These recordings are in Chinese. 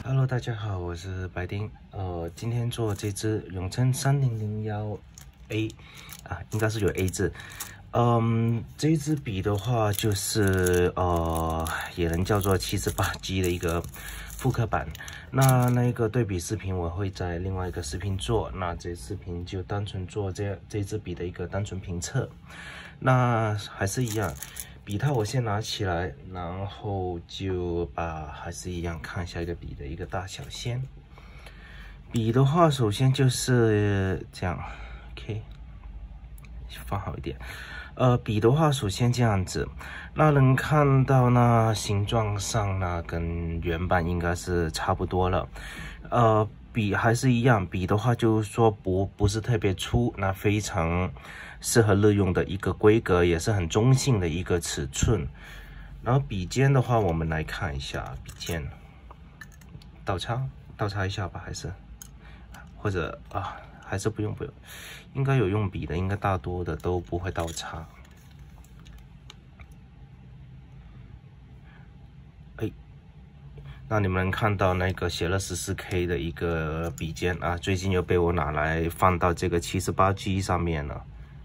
Hello， 大家好，我是白丁。今天做这支永铮3001A 啊，应该是有 A 字。这支笔的话就是也能叫做78G 的一个复刻版。那个对比视频我会在另外一个视频做，那这视频就单纯做这支笔的一个单纯评测。那还是一样。笔套我先拿起来，然后就还是一样看一下一个笔的一个大小先。笔的话，首先就是这样 ，OK， 放好一点。笔的话，首先这样子，那能看到呢，形状上呢跟原版应该是差不多了。笔还是一样，笔的话就是说不是特别粗，那非常适合日用的一个规格，也是很中性的一个尺寸。然后笔尖的话，我们来看一下笔尖，倒插一下吧，还是或者还是不用，应该有用笔的，应该大多的都不会倒插。那你们能看到那个写了14K 的一个笔尖啊，最近又被我拿来放到这个78G 上面了。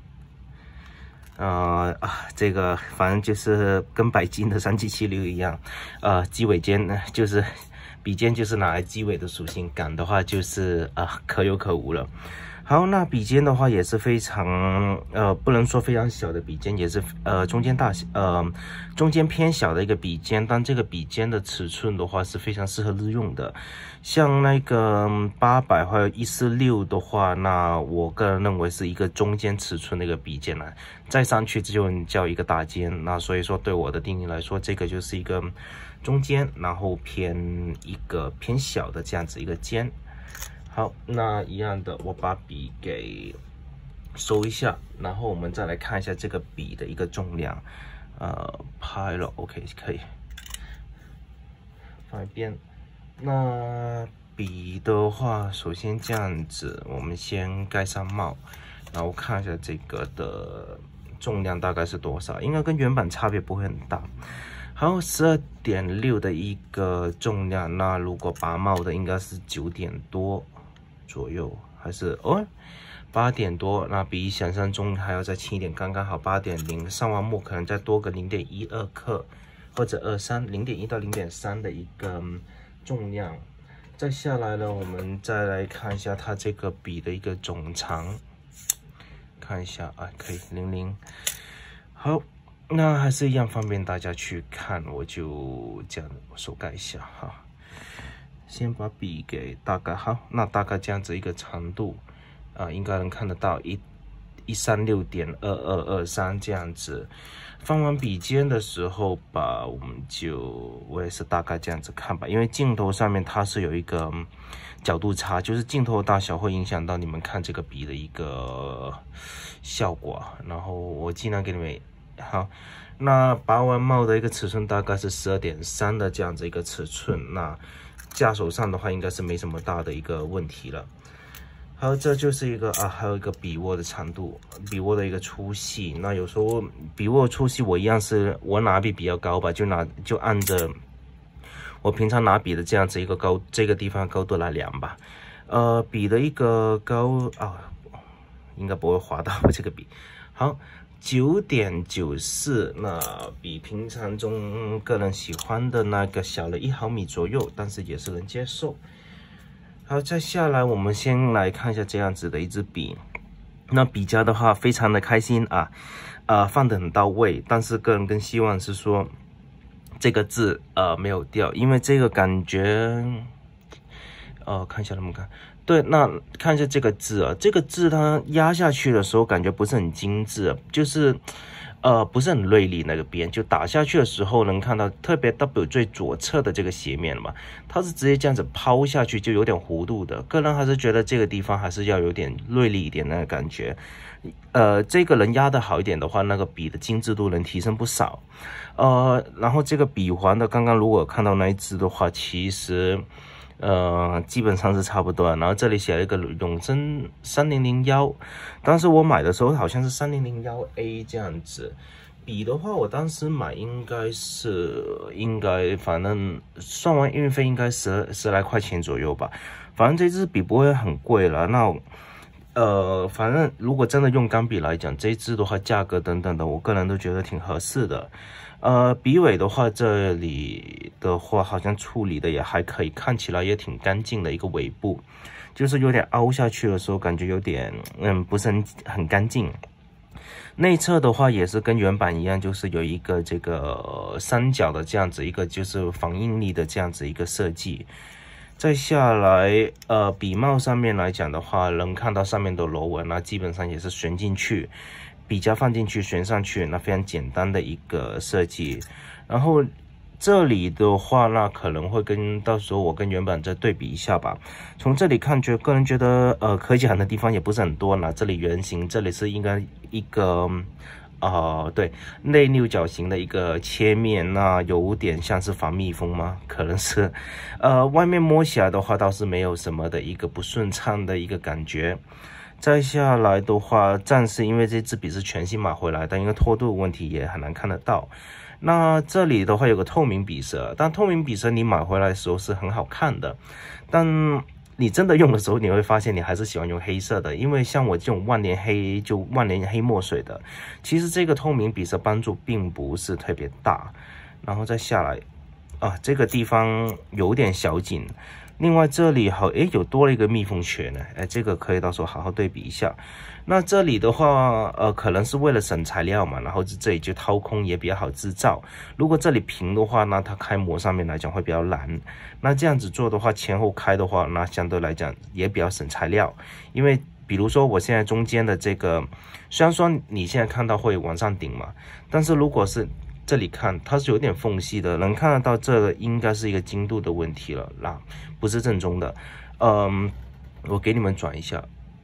这个反正就是跟白金的3776一样，鸡尾尖呢就是笔尖就是拿来鸡尾的属性，杆的话就是可有可无了。好，那笔尖的话也是非常不能说非常小的笔尖，也是中间偏小的一个笔尖，但这个笔尖的尺寸的话是非常适合日用的。像那个800或者146的话，那我个人认为是一个中间尺寸的一个笔尖了，再上去这就叫一个大尖。那所以说对我的定义来说，这个就是一个中间，然后偏小的这样子一个尖。好，那一样的，我把笔给收一下，然后我们再来看一下这个笔的一个重量。拍了 ，OK， 可以放一边。那笔的话，首先这样子，我们先盖上帽，然后看一下这个的重量大概是多少，应该跟原版差别不会很大。好，12.6的一个重量，那如果拔帽的应该是9点多左右，还是8点多，那比想象中还要再轻一点，刚刚好8.0，上完墨可能再多个0.12克或者0.1到0.3的一个重量。再下来呢，我们再来看一下它这个笔的一个总长，看一下可以00。好，那还是一样方便大家去看，我就这样手盖一下哈。先把笔给大概好，那大概这样子一个长度应该能看得到136.2223这样子。放完笔尖的时候吧，我也是大概这样子看吧，因为镜头上面它是有一个角度差，就是镜头大小会影响到你们看这个笔的一个效果。然后我尽量给你们好。那拔完帽的一个尺寸大概是12.3的这样子一个尺寸，那架手上的话应该是没什么大的一个问题了。好，这就是一个还有一个笔握的长度，笔握的一个粗细。那有时候笔握粗细我一样是我拿笔比较高吧，就按着我平常拿笔的这样子一个这个地方高度来量吧。笔的一个应该不会划到这个笔。好。9.94，那比平常中个人喜欢的那个小了1毫米左右，但是也是能接受。好，再下来我们先来看一下这样子的一支笔。那笔夹的话非常的开心放得很到位，但是个人更希望是说这个字没有掉，因为这个感觉看一下能不能看。对，那看一下这个字这个字它压下去的时候感觉不是很精致，就是不是很锐利，那个边就打下去的时候能看到，特别 W 最左侧的这个斜面嘛，它是直接这样子抛下去，就有点弧度的。个人还是觉得这个地方还是要有点锐利一点那个感觉。这个人压得好一点的话，那个笔的精致度能提升不少。然后这个笔环的，刚刚如果看到那一支的话，其实基本上是差不多。然后这里写了一个永铮3001，当时我买的时候好像是3001A 这样子。 笔的话，我当时买应该反正算完运费应该十来块钱左右吧。反正这支笔不会很贵了。那反正如果真的用钢笔来讲，这支的话价格等等的，我个人都觉得挺合适的。笔尾的话，这里的话好像处理的也还可以，看起来也挺干净的一个尾部，就是有点凹下去的时候，感觉有点不是很干净。内侧的话也是跟原版一样，就是有一个这个三角的这样子一个就是防应力的这样子一个设计。再下来，笔帽上面来讲的话，能看到上面的螺纹，那基本上也是旋进去，笔夹放进去，旋上去，那非常简单的一个设计。然后这里的话，那可能会到时候我跟原版再对比一下吧。从这里看，个人觉得可讲的地方也不是很多呢。这里圆形，这里是应该一个对，内六角形的一个切面，那有点像是防密封吗？可能是。外面摸起来的话倒是没有什么的一个不顺畅的一个感觉。再下来的话，暂时因为这支笔是全新买回来的，因为脱度问题也很难看得到。那这里的话有个透明笔舌，但透明笔舌你买回来的时候是很好看的，但你真的用的时候，你会发现你还是喜欢用黑色的，因为像我这种万年黑墨水的，其实这个透明笔舌帮助并不是特别大。然后再下来这个地方有点小紧。另外这里有多了一个密封缺呢，这个可以到时候好好对比一下。那这里的话，可能是为了省材料嘛，然后这里就掏空也比较好制造。如果这里平的话，那它开模上面来讲会比较难。那这样子做的话，前后开的话，那相对来讲也比较省材料。因为比如说我现在中间的这个，虽然说你现在看到会往上顶嘛，但是如果是这里看，它是有点缝隙的，能看得到这个应该是一个精度的问题了，那不是正宗的。我给你们转一下，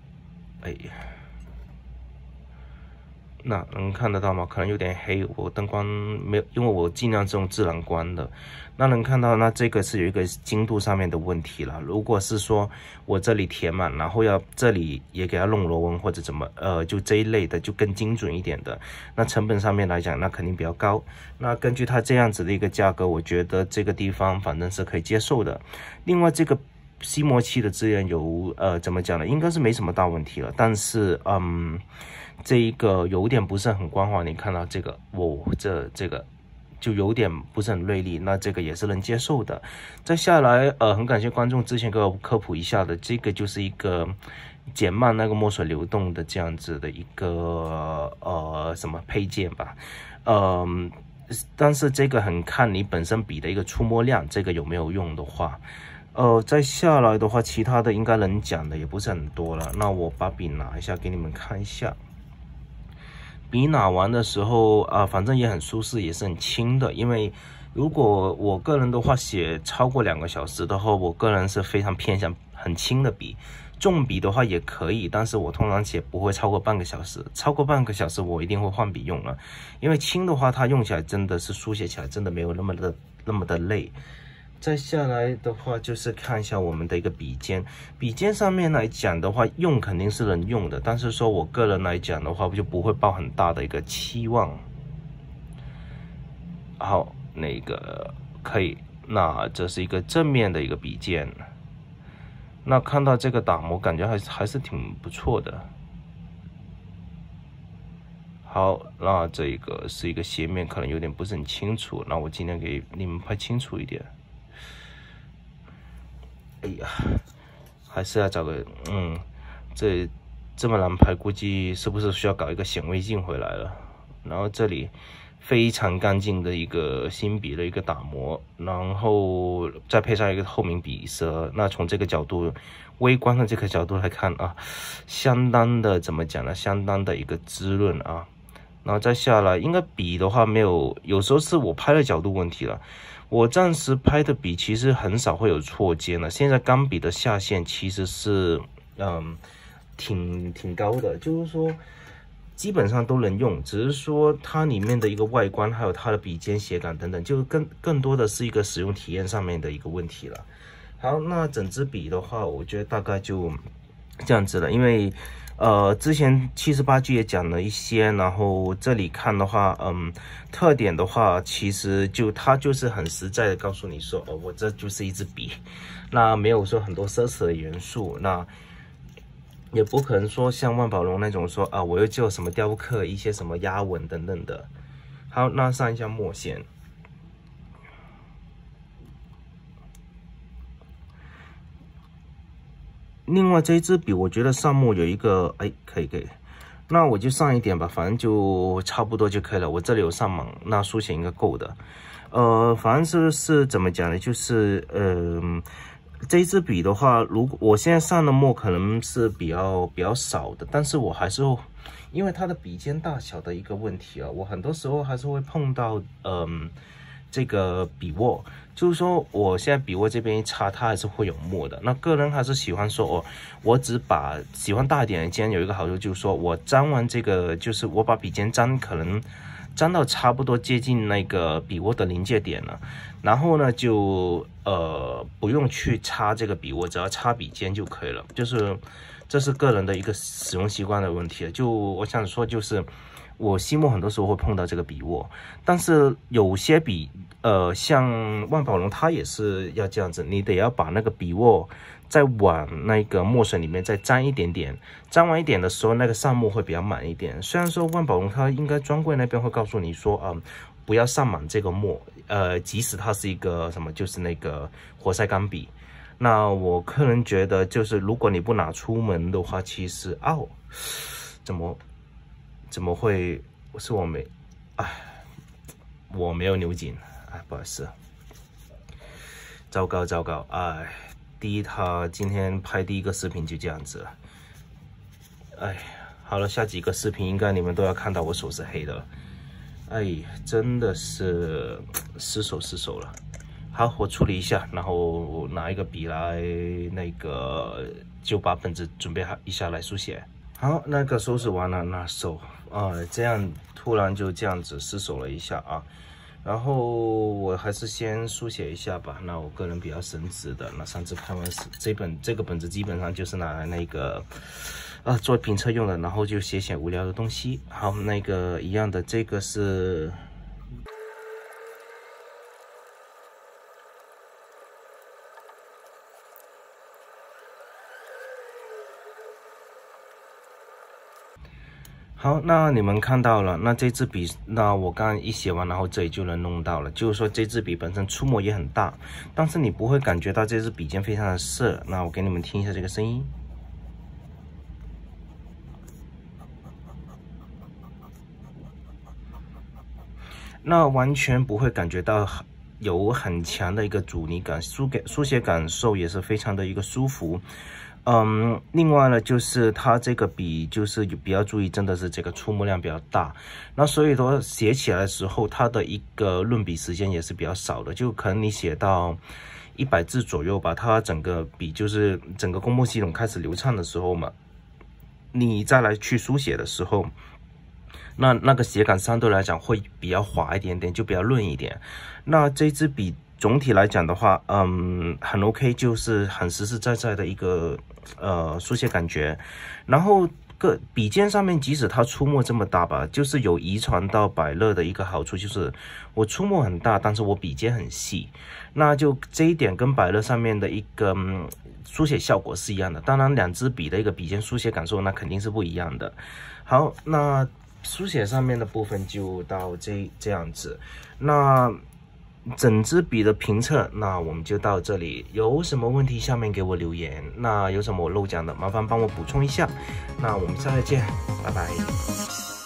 那能看得到吗？可能有点黑，我灯光没有，因为我尽量这种自然光的。那能看到，那这个是有一个精度上面的问题了。如果是说我这里填满，然后这里也给它弄螺纹或者怎么，就这一类的就更精准一点的，那成本上面来讲，那肯定比较高。那根据它这样子的一个价格，我觉得这个地方反正是可以接受的。另外这个吸膜器的资源有怎么讲呢？应该是没什么大问题了，但是这一个有点不是很光滑，你看到这个，这个就有点不是很锐利，那这个也是能接受的。再下来，很感谢观众之前给我科普一下的，这个就是一个减慢那个墨水流动的这样子的一个什么配件吧，但是这个很看你本身笔的一个出墨量，这个有没有用的话。再下来的话，其他的应该能讲的也不是很多了。那我把笔拿一下给你们看一下。笔拿完的时候反正也很舒适，也是很轻的。因为如果我个人的话写超过2个小时的话，我个人是非常偏向很轻的笔。重笔的话也可以，但是我通常写不会超过半个小时。超过半个小时我一定会换笔用了，因为轻的话它用起来真的是书写起来真的没有那么的累。再下来的话就是看一下我们的一个笔尖，笔尖上面来讲的话，用肯定是能用的，但是说我个人来讲的话，就不会抱很大的一个期望。好，那个可以，那这是一个正面的一个笔尖，那看到这个打磨，感觉还是挺不错的。好，那这个是一个斜面，可能有点不是很清楚，那我尽量给你们拍清楚一点。哎呀，还是要找个这么难拍，估计是不是需要搞一个显微镜回来了？然后这里非常干净的一个新笔的一个打磨，然后再配上一个透明笔舌，那从这个角度，微观的这个角度来看相当的怎么讲呢？相当的一个滋润啊。然后再下来，应该笔的话没有，有时候是我拍的角度问题了。我暂时拍的笔其实很少会有错尖了。现在钢笔的下限其实是挺高的，就是说基本上都能用，只是说它里面的一个外观还有它的笔尖写感等等，就更多的是一个使用体验上面的一个问题了。好，那整支笔的话，我觉得大概就这样子了，因为之前78G 也讲了一些，然后这里看的话，特点的话，其实它就是很实在的告诉你说，我这就是一支笔，那没有说很多奢侈的元素，那也不可能说像万宝龙那种说我又做什么雕刻，一些什么压纹等等的。好，那上一下墨线。另外这一支笔，我觉得上墨有一个，可以，那我就上一点吧，反正就差不多就可以了。我这里有上盲，那书写应该够的。反正是怎么讲呢？就是这一支笔的话，如果我现在上的墨可能是比较少的，但是我还是因为它的笔尖大小的一个问题啊，我很多时候还是会碰到这个笔握，就是说我现在笔握这边一插，它还是会有墨的。那个人还是喜欢说我只把喜欢大一点的尖，有一个好处就是说我粘完这个，就是我把笔尖可能粘到差不多接近那个笔握的临界点了，然后呢就不用去插这个笔握，只要插笔尖就可以了。就是这是个人的一个使用习惯的问题了。就我想说就是我吸墨很多时候会碰到这个笔握，但是有些笔像万宝龙它也是要这样子，你得要把那个笔握再往那个墨水里面再沾一点点，沾完一点的时候那个上墨会比较满一点。虽然说万宝龙它应该专柜那边会告诉你说不要上满这个墨，即使它是一个什么就是那个活塞钢笔。那我个人觉得就是如果你不拿出门的话，其实怎么会是我没有扭紧，不好意思，糟糕，他今天拍第一个视频就这样子了，好了，下几个视频应该你们都要看到我手是黑的了，真的是失手了。好，我处理一下，然后拿一个笔来就把本子准备一下来书写。好，那个收拾完了，那手这样突然就这样子失手了一下啊，然后我还是先书写一下吧。那我个人比较神直的，那上次拍完这个本子基本上就是拿来做评测用的，然后就写无聊的东西。好，一样的，这个是。好，那你们看到了，那这支笔，那我刚刚一写完，然后这里就能弄到了。就是说这支笔本身出墨也很大，但是你不会感觉到这支笔尖非常的涩。那我给你们听一下这个声音，那完全不会感觉到有很强的一个阻尼感，书写感受也是非常的一个舒服。另外呢，就是它这个笔就是比较注意，真的是这个出墨量比较大，那所以说写起来的时候，它的一个润笔时间也是比较少的，就可能你写到100字左右吧，它整个笔就是整个公墨系统开始流畅的时候嘛，你再来去书写的时候，那个写感相对来讲会比较滑一点点，就比较润一点。那这支笔总体来讲的话，很 OK， 就是很实实在在的一个书写感觉。然后笔尖上面，即使它出墨这么大吧，就是有遗传到百乐的一个好处，就是我出墨很大，但是我笔尖很细。那就这一点跟百乐上面的一个书写效果是一样的。当然，两支笔的一个笔尖书写感受那肯定是不一样的。好，那书写上面的部分就到这样子。那整支笔的评测，那我们就到这里。有什么问题下面给我留言，那有什么我漏讲的，麻烦帮我补充一下。那我们下次见，拜拜。